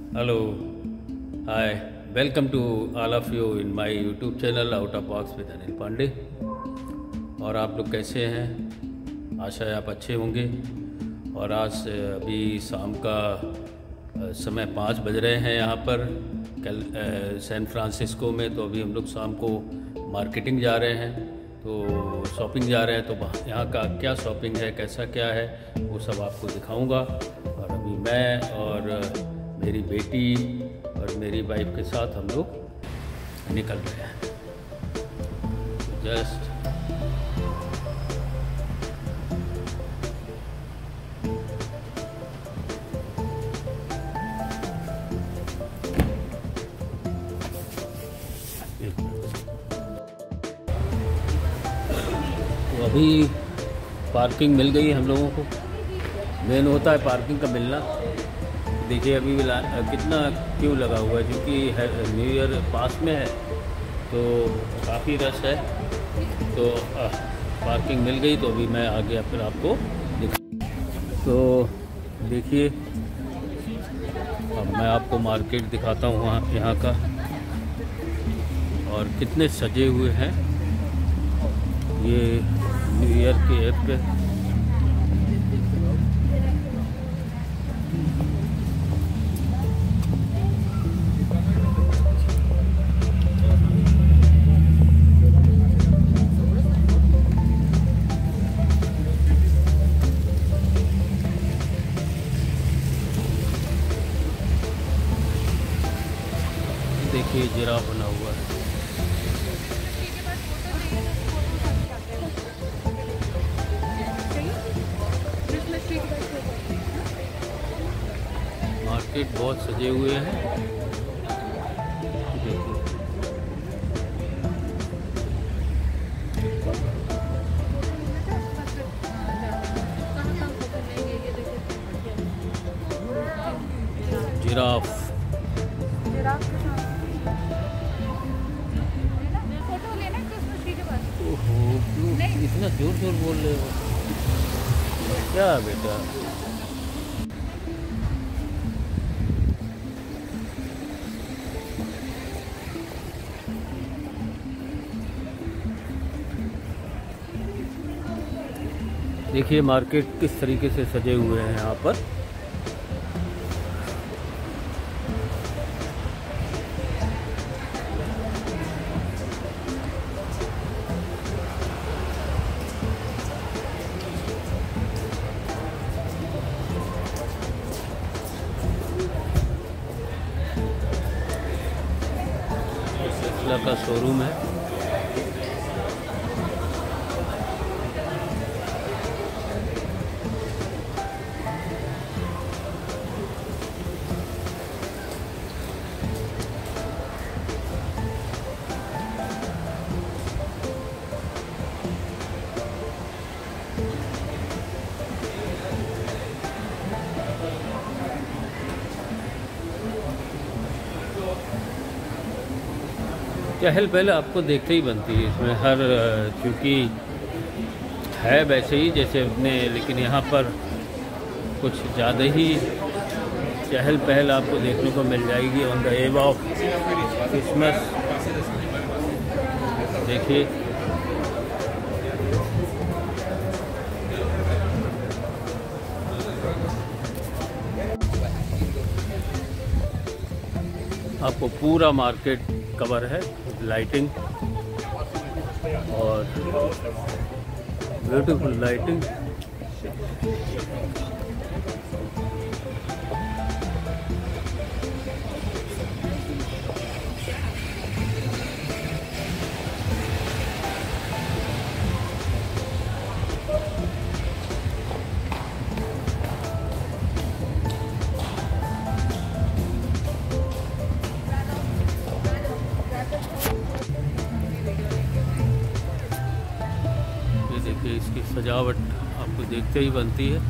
Hello, hi, welcome to all of you in my YouTube channel out of box with Anil Pandey. और आप लोग कैसे हैं? आशा है आप अच्छे होंगे। और आज अभी शाम का समय 5 बज रहे हैं यहाँ पर सैन फ्रांसिस्को में। तो अभी हम लोग शाम को मार्केटिंग जा रहे हैं, तो शॉपिंग जा रहे हैं। तो यहाँ का क्या शॉपिंग है, कैसा क्या है, वो सब आपको दिखाऊंगा। और अभी मैं और मेरी बेटी और मेरी वाइफ के साथ हम लोग निकल रहे हैं। जस्ट तो अभी पार्किंग मिल गई हम लोगों को। मेन होता है पार्किंग का मिलना। देखिए अभी कितना क्यों लगा हुआ है, क्योंकि न्यू ईयर पास में है तो काफ़ी रश है। तो पार्किंग मिल गई, तो अभी मैं आगे फिर आपको तो देखिए अब मैं आपको मार्केट दिखाता हूँ वहाँ यहाँ का, और कितने सजे हुए हैं ये न्यू ईयर के ऐप पे। देखिए जिराफ बना हुआ है। मार्केट बहुत सजे हुए हैं। देखिए जिराफ। ओहो, इतना जोर जोर बोल रहे हो क्या बेटा? देखिए मार्केट किस तरीके से सजे हुए हैं यहाँ पर। टेस्ला का शोरूम है। चहल पहल आपको देखते ही बनती है इसमें हर, क्योंकि है वैसे ही जैसे अपने, लेकिन यहाँ पर कुछ ज़्यादा ही चहल पहल आपको देखने को मिल जाएगी on the eve of Christmas. देखिए आपको पूरा मार्केट कवर है, लाइटिंग और ब्यूटीफुल लाइटिंग। देखिए इसकी सजावट आपको देखते ही बनती है।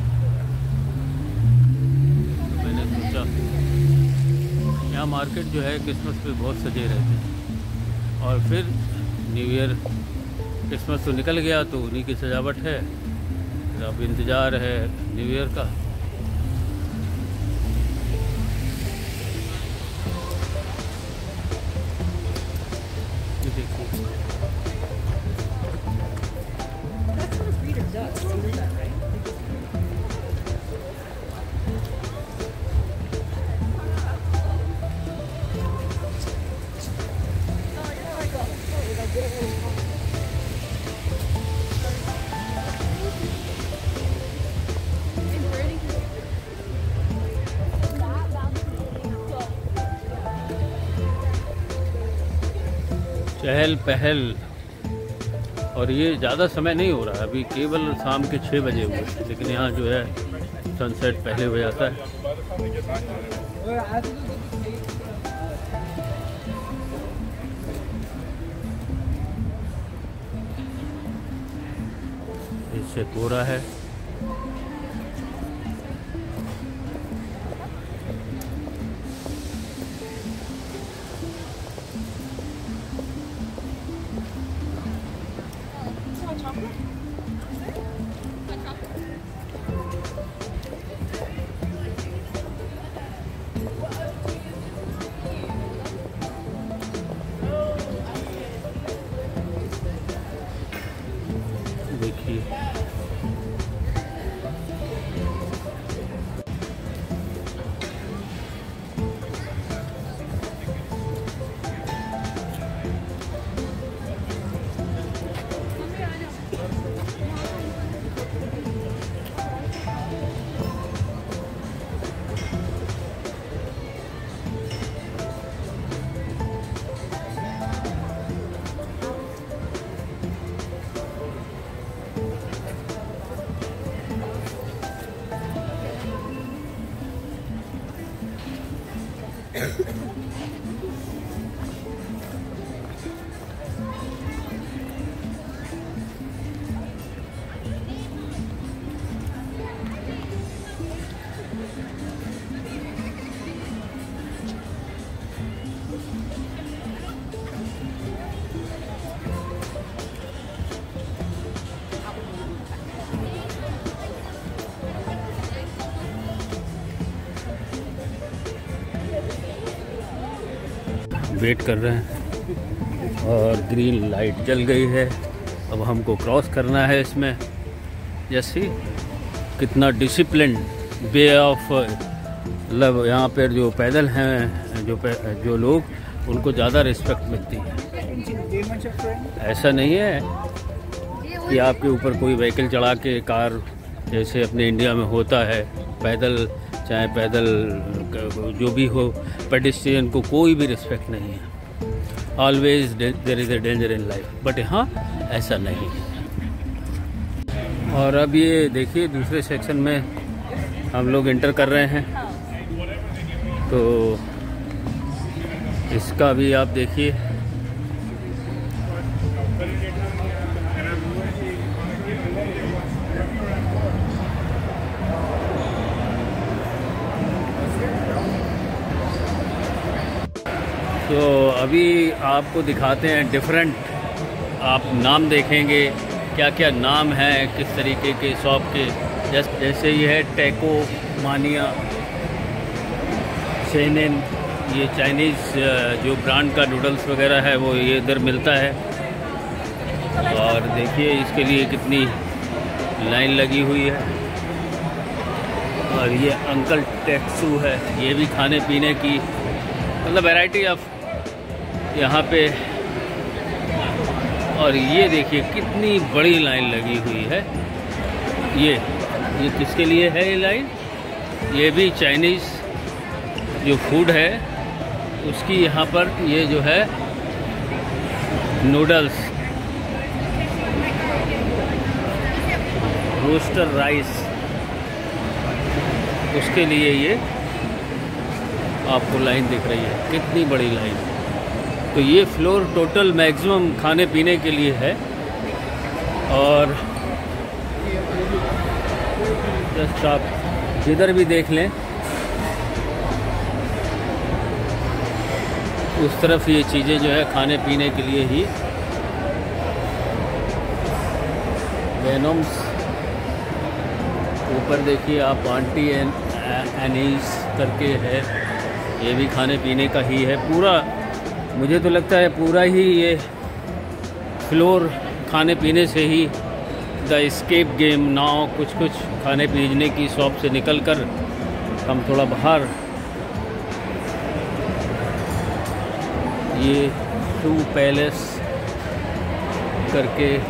तो मैंने सोचा यहाँ मार्केट जो है क्रिसमस पे बहुत सजे रहते हैं। और फिर न्यू ईयर, क्रिसमस तो निकल गया तो उन्हीं की सजावट है। अब इंतज़ार है न्यू ईयर का। चहल पहल। और ये ज़्यादा समय नहीं हो रहा है, अभी केवल शाम के 6 बजे हुए, लेकिन यहाँ जो है सनसेट पहले हो जाता है। इससे कोरा है। देखिए वेट कर रहे हैं और ग्रीन लाइट जल गई है। अब हमको क्रॉस करना है इसमें। जैसे कितना डिसिप्लिन वे ऑफ, मतलब यहाँ पर जो पैदल हैं जो लोग, उनको ज़्यादा रिस्पेक्ट मिलती है। ऐसा नहीं है कि आपके ऊपर कोई व्हीकल चढ़ा के, कार जैसे अपने इंडिया में होता है, पैदल चाहे पैदल जो भी हो, पेडिस्ट्रियन को कोई भी रिस्पेक्ट नहीं है। Always there is a danger in life, but यहाँ ऐसा नहीं है। और अब ये देखिए दूसरे सेक्शन में हम लोग इंटर कर रहे हैं, तो इसका भी आप देखिए। तो अभी आपको दिखाते हैं डिफरेंट, आप नाम देखेंगे क्या क्या नाम है, किस तरीके के शॉप के। जैसे ये है टैको मानिया, शेनिन, ये चाइनीज़ जो ब्रांड का नूडल्स वगैरह है वो ये इधर मिलता है। और देखिए इसके लिए कितनी लाइन लगी हुई है। और ये अंकल टैक्सू है, ये भी खाने पीने की मतलब वैरायटी ऑफ यहाँ पे। और ये देखिए कितनी बड़ी लाइन लगी हुई है। ये किसके लिए है ये लाइन? ये भी चाइनीज़ जो फूड है उसकी यहाँ पर ये जो है नूडल्स, रोस्टर राइस, उसके लिए ये आपको लाइन दिख रही है, कितनी बड़ी लाइन। तो ये फ्लोर टोटल मैक्सिमम खाने पीने के लिए है। और जस्ट आप जिधर भी देख लें उस तरफ ये चीज़ें जो है खाने पीने के लिए ही। वेनम्स ऊपर देखिए आप, आंटी एनीस करके है, ये भी खाने पीने का ही है पूरा। मुझे तो लगता है पूरा ही ये फ्लोर खाने पीने से ही। द एस्केप गेम नाउ, कुछ खाने पीने की शॉप से निकलकर हम थोड़ा बाहर, ये टू पैलेस करके,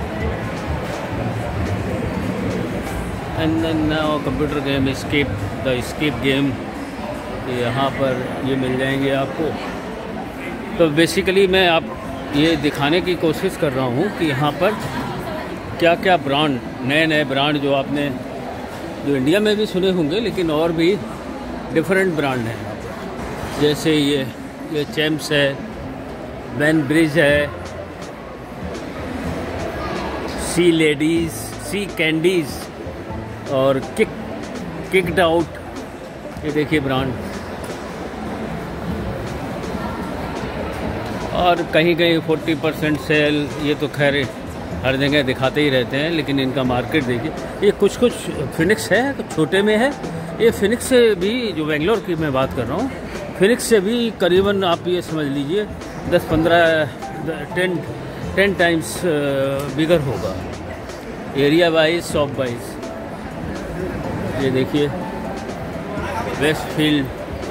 and then now computer game escape, the escape game, यहाँ पर ये मिल जाएंगे आपको। तो बेसिकली मैं ये दिखाने की कोशिश कर रहा हूँ कि यहाँ पर क्या क्या ब्रांड, नए नए ब्रांड जो आपने जो इंडिया में भी सुने होंगे, लेकिन और भी डिफरेंट ब्रांड हैं यहाँ पर। जैसे ये चैम्प्स है, वैन ब्रिज है, सी लेडीज़, सी कैंडीज़ और किक्ड आउट। ये देखिए ब्रांड। और कहीं कहीं 40% सेल, ये तो खैर हर जगह दिखाते ही रहते हैं, लेकिन इनका मार्केट देखिए। ये कुछ फिनिक्स है, कुछ छोटे में है। ये फिनिक्स से भी, जो बेंगलोर की मैं बात कर रहा हूँ, फिनिक्स से भी करीबन आप ये समझ लीजिए 10 टाइम्स बिगर होगा, एरिया वाइज, शॉप वाइज। ये देखिए Westfield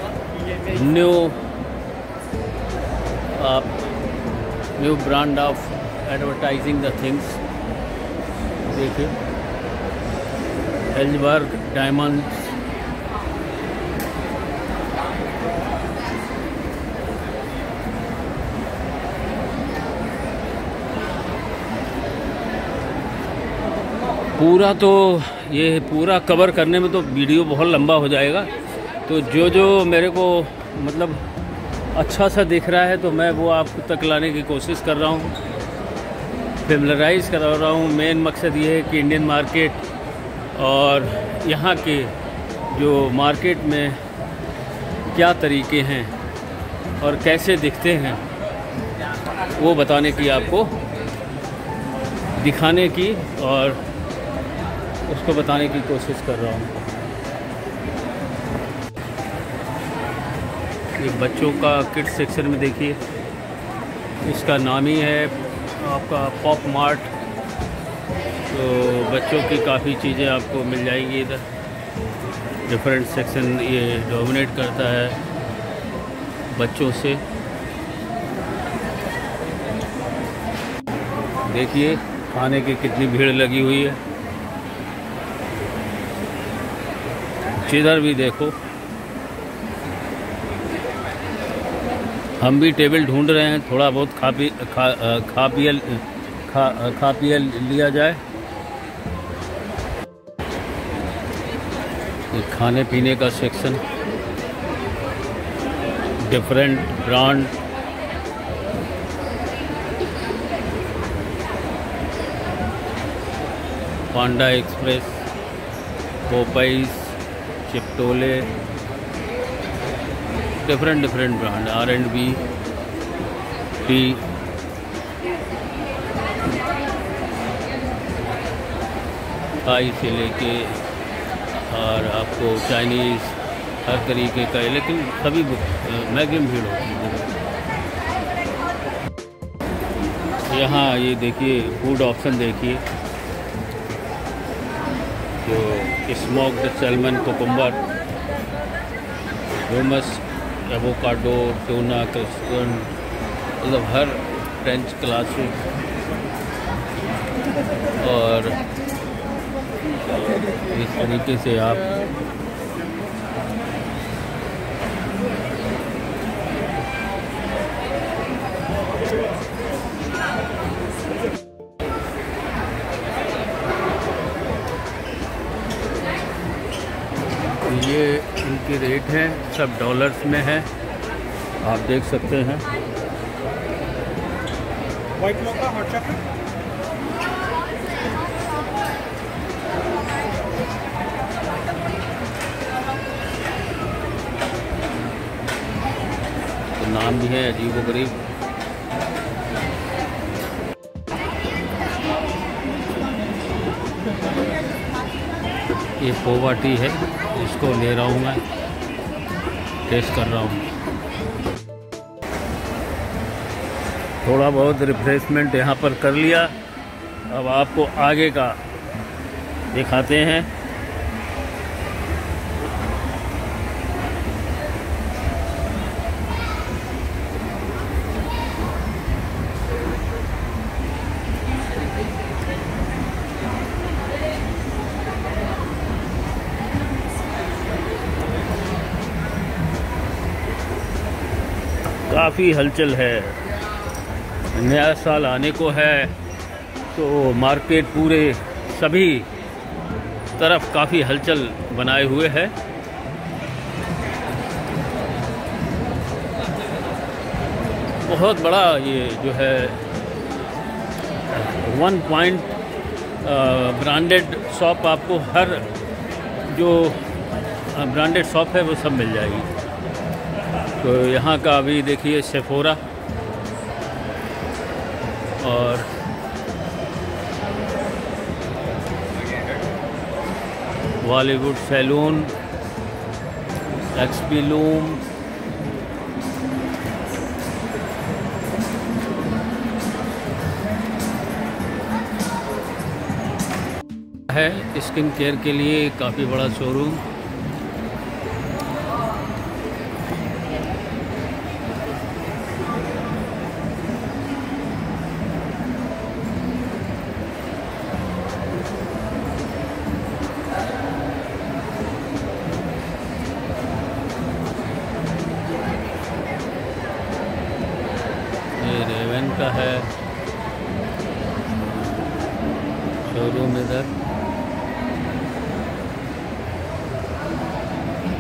new brand of advertising the things. देखिए एल्जबर्ग डायमंड्स, पूरा तो ये पूरा कवर करने में तो वीडियो बहुत लंबा हो जाएगा। तो जो मेरे को मतलब अच्छा सा दिख रहा है तो मैं वो आप तक लाने की कोशिश कर रहा हूँ, फेमिलराइज करा रहा हूँ। मेन मकसद ये है कि इंडियन मार्केट और यहाँ के जो मार्केट में क्या तरीके हैं और कैसे दिखते हैं वो बताने की, आपको दिखाने की और उसको बताने की कोशिश कर रहा हूँ। ये बच्चों का किड्स सेक्शन में देखिए, इसका नाम ही है आपका पॉप मार्ट। तो बच्चों की काफ़ी चीज़ें आपको मिल जाएंगी इधर। डिफरेंट सेक्शन ये डोमिनेट करता है बच्चों से। देखिए खाने की कितनी भीड़ लगी हुई है, जिधर भी देखो। हम भी टेबल ढूंढ रहे हैं, थोड़ा बहुत खा पिया लिया जाए। ये खाने पीने का section, different brand, Panda Express, Popeyes, Chipotle, different brand, R&B, tea, Thai से लेके और आपको चाइनीज़ हर तरीके का, लेकिन सभी मैक्सिमम भीड़ होती है। यहाँ ये देखिए फूड ऑप्शन देखिए, जो smoked salmon, cucumber, hummus, avocado, tuna, crouton, मतलब हर फ्रेंच क्लासिक। और इस तरीके से आप ये इनके रेट हैं, सब डॉलर्स में है, आप देख सकते हैं। व्हाइट मोका, हॉट चॉकलेट, तो नाम भी है अजीबोगरीब। ये पोवा टी है, इसको ले रहा हूँ मैं, टेस्ट कर रहा हूँ। थोड़ा बहुत रिफ्रेशमेंट यहाँ पर कर लिया। अब आपको आगे का दिखाते हैं। काफ़ी हलचल है नया साल आने को है तो मार्केट पूरे सभी तरफ काफ़ी हलचल बनाए हुए है। बहुत बड़ा ये जो है 1 पॉइंट ब्रांडेड शॉप, आपको हर जो ब्रांडेड शॉप है वो सब मिल जाएगी। तो यहाँ का अभी देखिए सेफोरा और बॉलीवुड सैलून, एक्सपी लूम, है स्किन केयर के लिए काफ़ी बड़ा शोरूम। ये रेवन का है शोरूम इधर।